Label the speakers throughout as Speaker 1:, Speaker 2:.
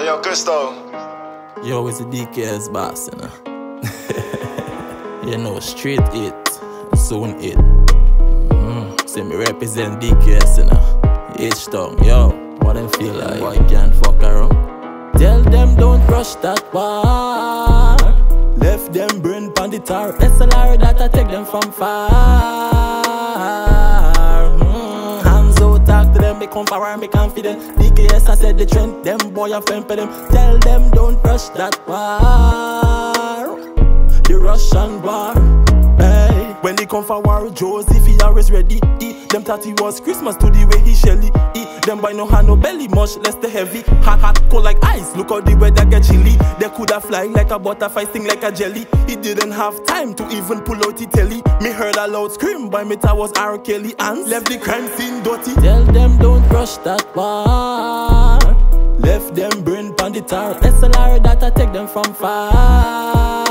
Speaker 1: yo, Christo.
Speaker 2: Yo, it's the DK's boss, you know. You know, straight it, soon it. See me represent DKS, you know. H-Town, yo, what them feel like? Boy can't fuck around. Tell them don't rush that war. Left them burn pon the tar. SLR that I take them from far. Hands out, talk to them, me come for me confident. DKS I said the trend, them boy I fempe them. Tell them don't rush that war. The Russian war. Hey. When they come for war, Joseph he always ready. Them thought it was Christmas to the way he shelly. Them boy no hand no belly, much less the heavy. Hot, cold like ice, look how the weather get chilly. They coulda fly like a butterfly, sting like a jelly. He didn't have time to even pull out the telly. Me heard a loud scream by me was R. Kelly and left the crime scene dirty. Tell them don't rush that war. Left them burn pon the tar. SLR that I take them from far.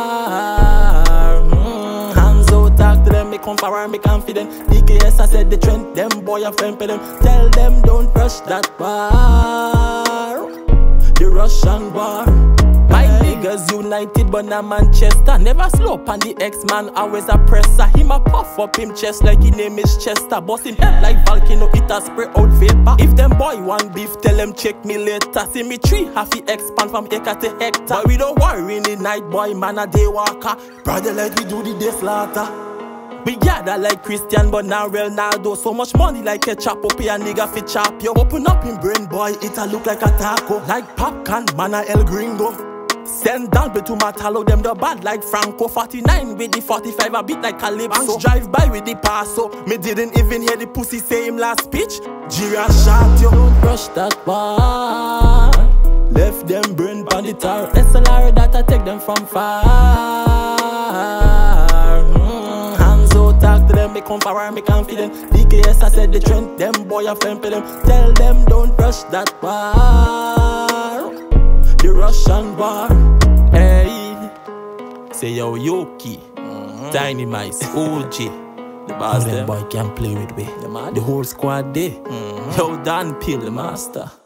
Speaker 2: Talk to them, me come for me confident. DKS I said the trend, them boy I fempe them. Tell them don't rush that war. The Russian war. My niggas united but not Manchester. Never slow up on the X-man, always a presser. Him a puff up him chest like his name is Chester. Bust him head like volcano, it a spray out vapor. If them boy want beef, tell them check me later. See me tree, half he expand from acre to hectare. But we don't worry in the night, boy, man a day walker. Brother like we do the day slaughter. We gather like Christian but now Ronaldo. So much money like a chop up here, nigga fi chop yo. Open up in brain boy, it a look like a taco. Like popcorn, man a El Gringo. Send down to Matalo, them the bad like Franco. 49 with the 45 a bit like Calypso. Banks drive by with the Paso. Me didn't even hear the pussy say him last speech. Jira shot yo. Don't rush that war. Left them burn pon the tar. SLR that I take them from far. Talk to them, me come for me confident. DKS I said the trend, them boy I fempe them. Tell them don't rush that war. The Russian war. Hey. Say yo Yoki, Tiny Mice, OG. The boss them boy can play with me. The whole squad there. Yo Dan Pill, the master.